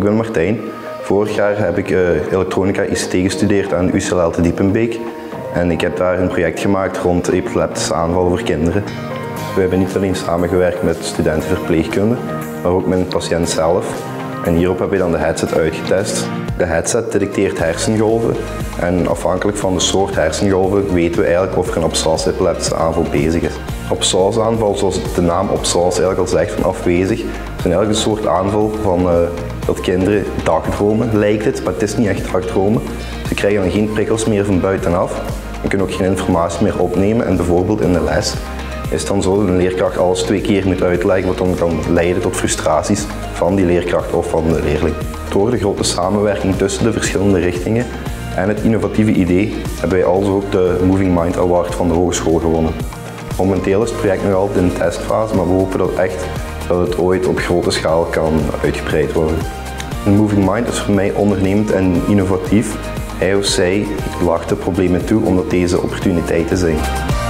Ik ben Martijn. Vorig jaar heb ik elektronica ICT gestudeerd aan UCLL te Diepenbeek. En ik heb daar een project gemaakt rond epileptische aanvallen voor kinderen. We hebben niet alleen samengewerkt met studenten verpleegkunde, maar ook met een patiënt zelf. En hierop heb je dan de headset uitgetest. De headset detecteert hersengolven en afhankelijk van de soort hersengolven weten we eigenlijk of er een abscess epileptische aanval bezig is. Abscess aanval, zoals de naam abscess eigenlijk al zegt, van afwezig, is eigenlijk een soort aanval van dat kinderen dagdromen, lijkt het, maar het is niet echt dagdromen. Ze krijgen dan geen prikkels meer van buitenaf en kunnen ook geen informatie meer opnemen en bijvoorbeeld in de les is het dan zo dat een leerkracht alles 2 keer moet uitleggen, wat dan kan leiden tot frustraties van die leerkracht of van de leerling. Door de grote samenwerking tussen de verschillende richtingen en het innovatieve idee hebben wij also ook de Moving Mind Award van de hogeschool gewonnen. Momenteel is het project nog altijd in de testfase, maar we hopen dat het ooit op grote schaal kan uitgebreid worden. Een Moving Mind is voor mij ondernemend en innovatief. Hij of zij lacht de problemen toe omdat deze opportuniteiten zijn.